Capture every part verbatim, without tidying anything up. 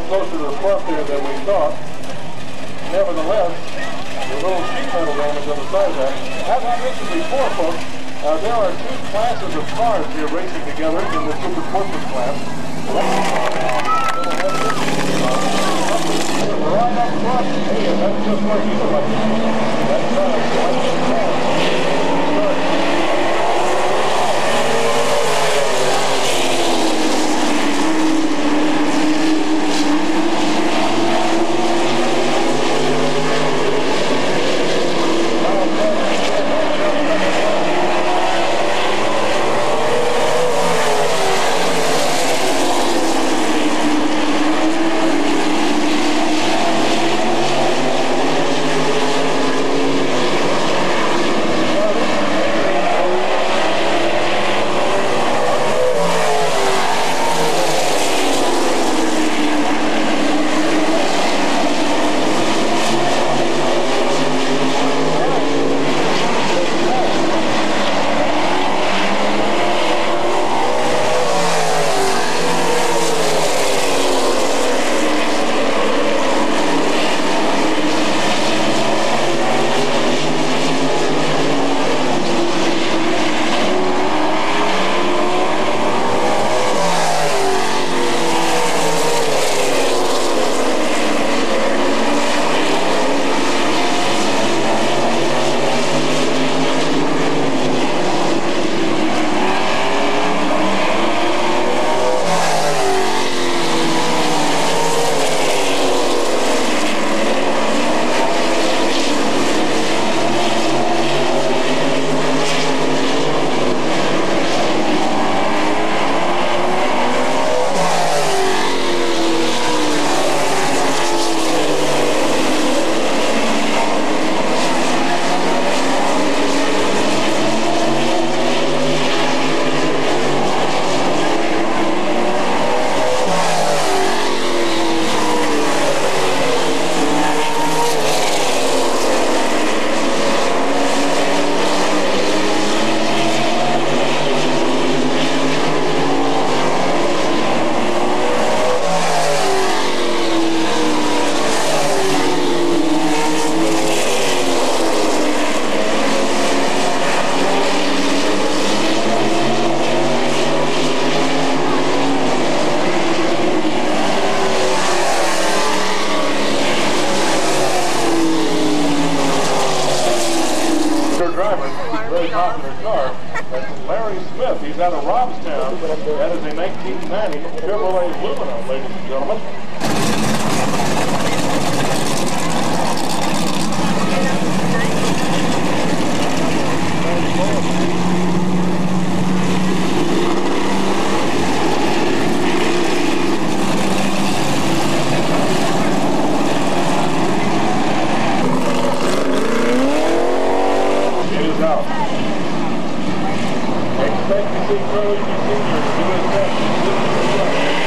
closer to the front there than we thought. Nevertheless, the little sheet metal damage on the side of that. As I mentioned before, folks, uh, there are two classes of cars here racing together in the Super Sportsman class. Right up front, hey, and that's just what you like. That's uh, He's out of Robstown. That is a nineteen ninety Chevrolet Lumina, ladies and gentlemen. It is out. Expect to see Curly Junior do his best to deliver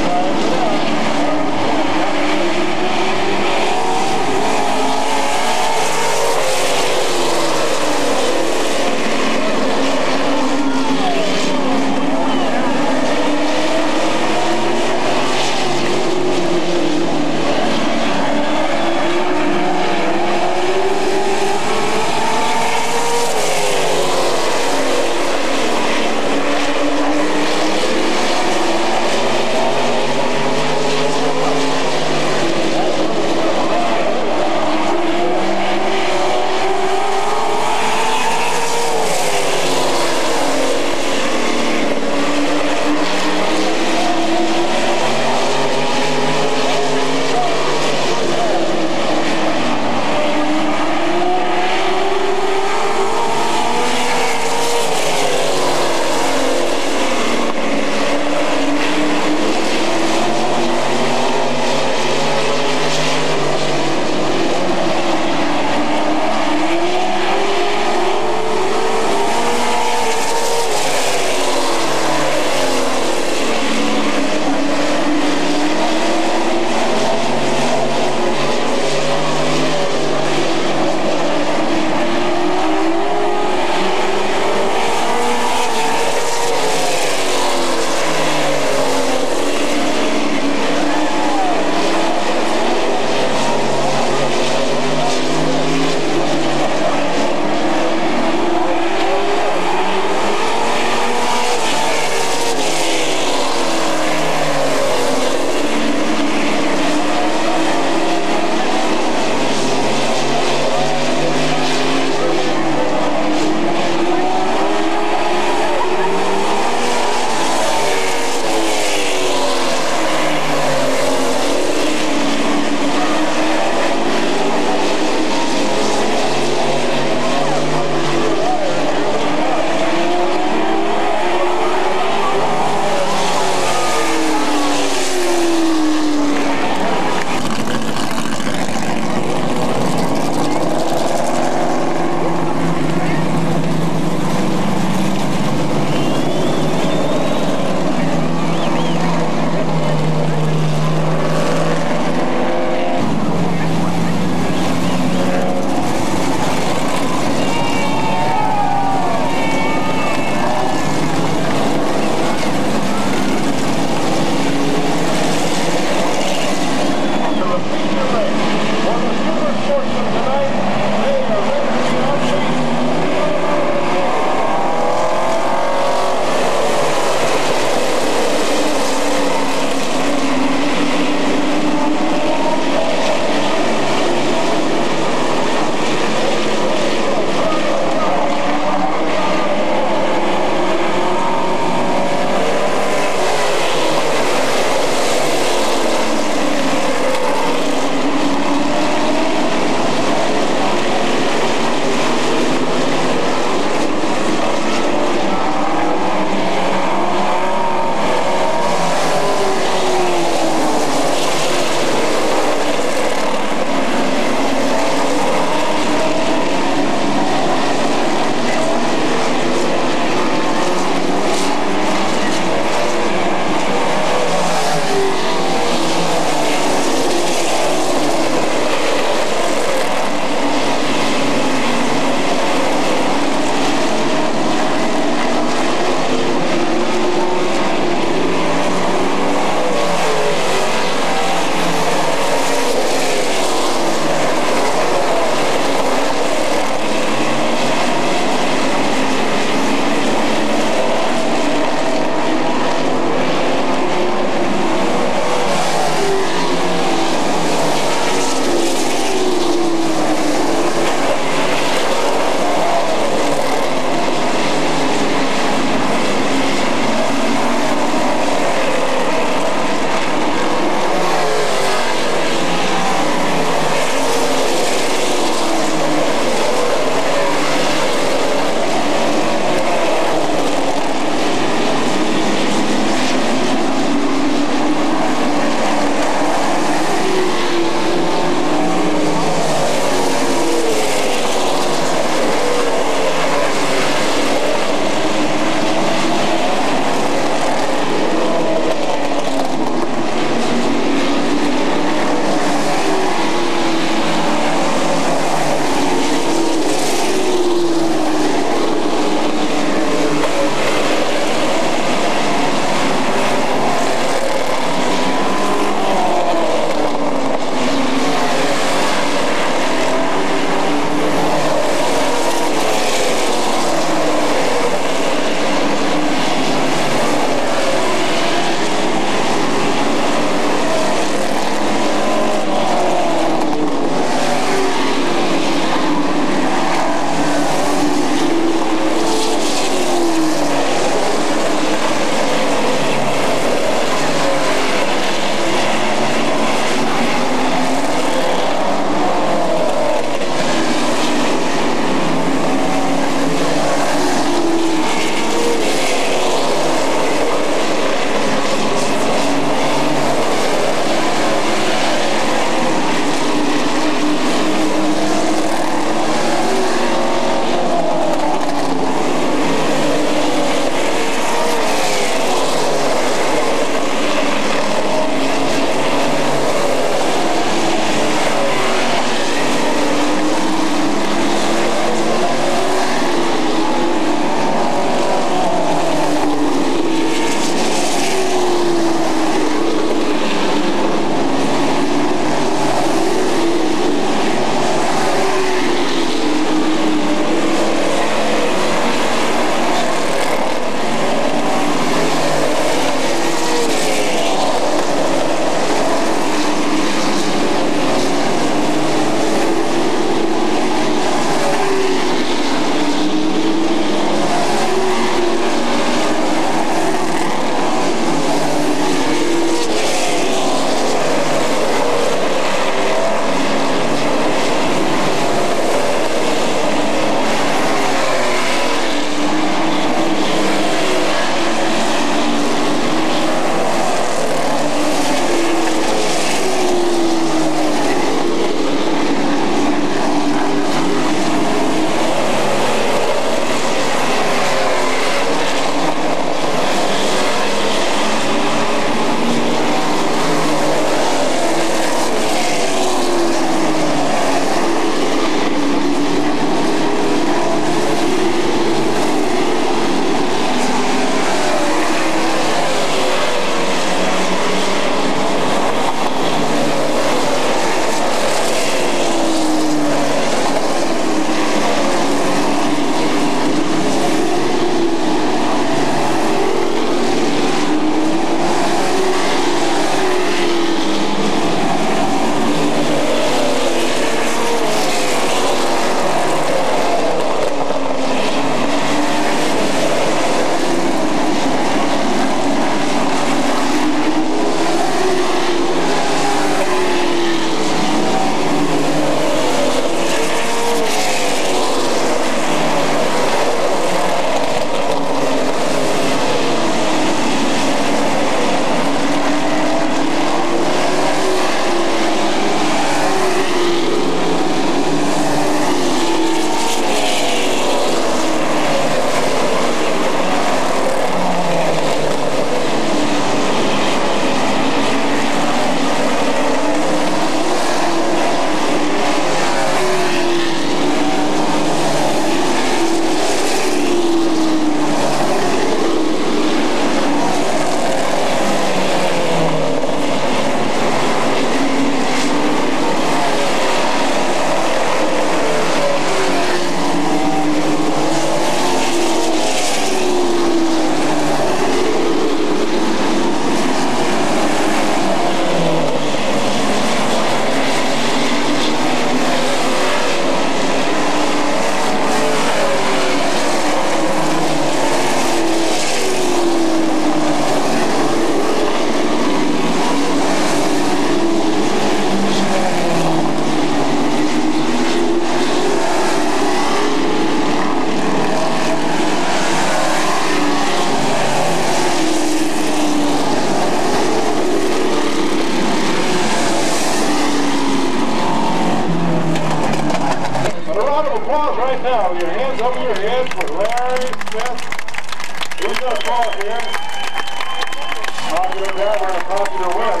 is for Larry Smith. He's going to pull up here. Popular driver and a popular winner.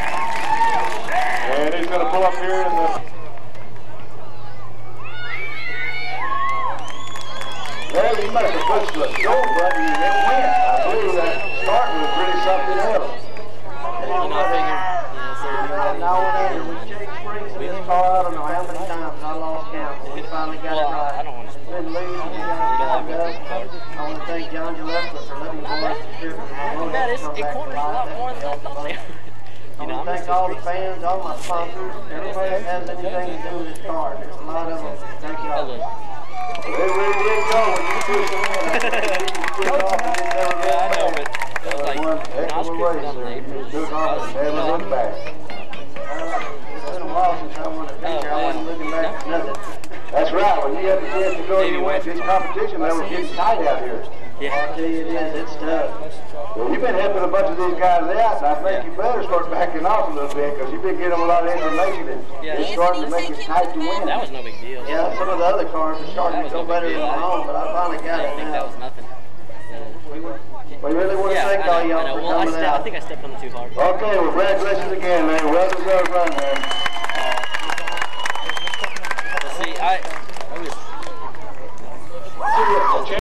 And he's going to pull up here in the... Larry, you must have pushed the go button and it went. I believe that start was really something else. You know, I figured, yeah, so Right now, whenever we Jake Springs in this car, I don't know how many times I lost count. We finally got well, it right. I don't want to Been losing, we got it timed up. I want to thank John Gillespie for letting me go up the trip. I bet it's, it corners a lot more than I thought they were. I want to thank all the fans, all my sponsors, everybody that has anything to do with this car. There's a lot of them. Thank you all. They really did go when you pushed them in. Yeah, I know, but it was like, when I was cruising down the apron, Took off and never looked back. It's been a while since I won a picture. I wasn't looking back at nothing. That's right. When you had the chance to go and you went to this competition, they were getting tight out here. Yeah, I tell you it is. It's tough. Well, you've been helping a bunch of these guys out, and I think you better start backing off a little bit because you've been getting them a lot of information and Yeah. it's starting to make it tight to win. That was no big deal. Yeah, some of the other cars are starting to go better than my own, but I finally got I it think that now. was nothing. We really want to Yeah, thank I know, all I y'all know. for Well, I, coming ste I out. think I stepped on it too hard. Okay, well, congratulations again, man. Well deserved run, man.